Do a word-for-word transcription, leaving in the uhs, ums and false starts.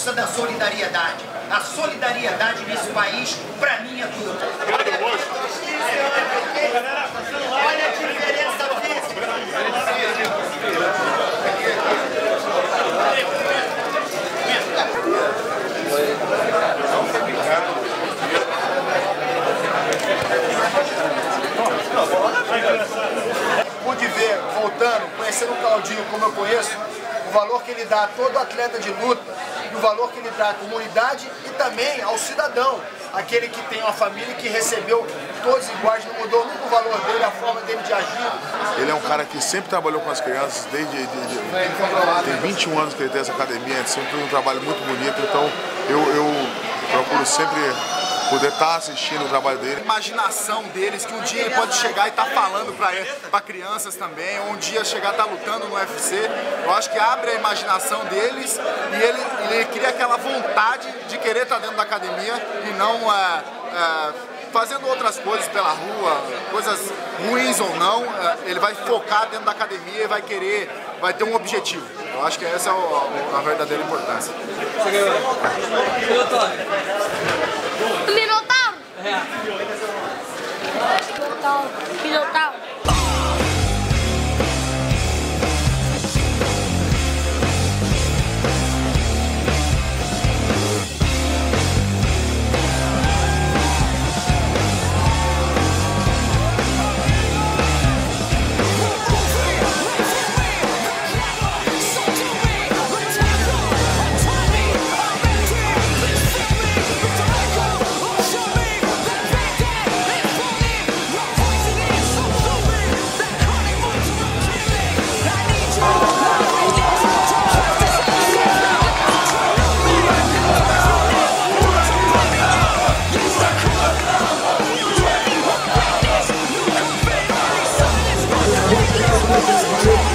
força da solidariedade. A solidariedade nesse país, pra mim, é tudo. Olha a diferença física. Pude ver, voltando, conhecendo o Claudinho como eu conheço, o valor que ele dá a todo atleta de luta e o valor que ele dá à comunidade e também ao cidadão, aquele que tem uma família que recebeu todos iguais, não mudou nunca o valor dele, a forma dele de agir. Ele é um cara que sempre trabalhou com as crianças, desde de, de, de, tem vinte e um anos que ele tem essa academia, sempre fez um trabalho muito bonito, então eu, eu procuro sempre poder estar assistindo o trabalho dele. A imaginação deles, que um dia ele pode chegar e estar tá falando para crianças também, ou um dia chegar e estar tá lutando no U F C, eu acho que abre a imaginação deles e ele, ele cria aquela vontade de querer estar tá dentro da academia e não é, é, fazendo outras coisas pela rua, coisas ruins ou não, é, ele vai focar dentro da academia e vai querer, vai ter um objetivo. Eu acho que essa é a, a verdadeira importância. Minotauro! É. Minotauro. Minotauro. We'll be right back.